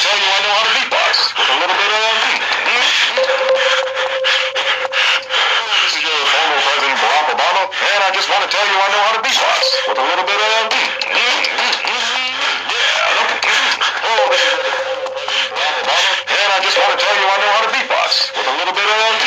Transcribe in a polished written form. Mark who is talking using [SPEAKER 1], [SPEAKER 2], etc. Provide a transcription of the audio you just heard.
[SPEAKER 1] tell you I know how to beatbox with a little bit of This is your former President Barack Obama, and I just want to tell you I know how to beatbox with a little bit of Oh, this is your former President Barack Obama, and I just want to tell you I know how to beatbox with a little bit of